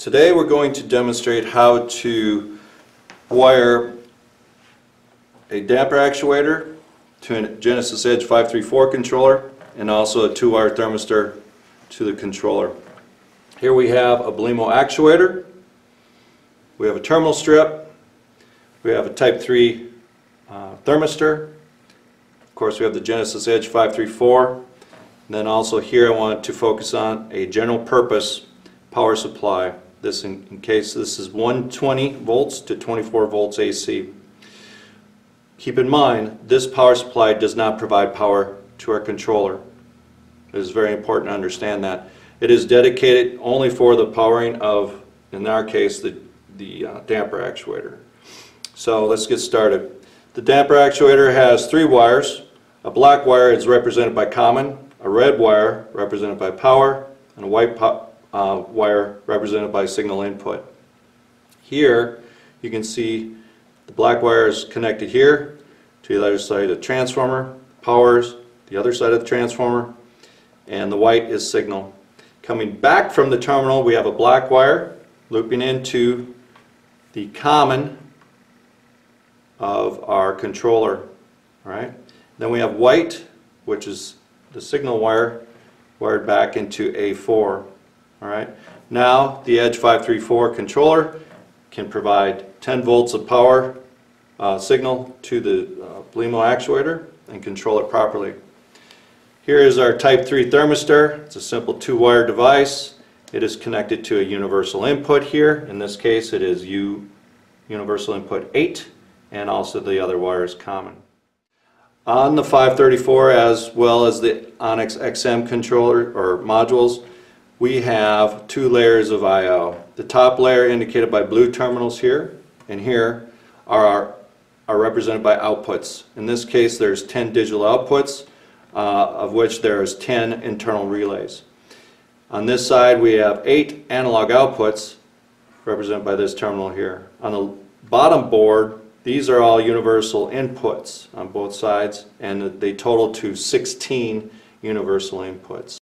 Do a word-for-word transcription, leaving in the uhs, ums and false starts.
Today we're going to demonstrate how to wire a damper actuator to a JENEsys Edge five three four controller and also a two wire thermistor to the controller. Here we have a Belimo actuator, we have a terminal strip, we have a type three uh, thermistor, of course we have the JENEsys Edge five three four, and then also here I want to focus on a general purpose power supply. This in, in case this is one hundred twenty volts to twenty-four volts A C. Keep in mind, this power supply does not provide power to our controller. It is very important to understand that. It is dedicated only for the powering of, in our case, the, the uh, damper actuator. So let's get started. The damper actuator has three wires. A black wire is represented by common, a red wire represented by power, and a white po uh, wire represented by signal input. Here you can see the black wire is connected here to the other side of the transformer, powers the other side of the transformer, and the white is signal. Coming back from the terminal, we have a black wire looping into the common of our controller. All right. Then we have white, which is the signal wire, wired back into A four. All right. Now the Edge five three four controller can provide ten volts of power uh, signal to the uh, Belimo actuator and control it properly. Here is our type three thermistor. It's a simple two wire device. It is connected to a universal input here. In this case it is U universal input eight, and also the other wire is common. On the five thirty-four as well as the Onyx X M controller or modules, we have two layers of I O. The top layer indicated by blue terminals here and here are, our, are represented by outputs. In this case there's ten digital outputs, uh, of which there's ten internal relays. On this side we have eight analog outputs represented by this terminal here. On the bottom board, these are all universal inputs on both sides, and they total to sixteen universal inputs.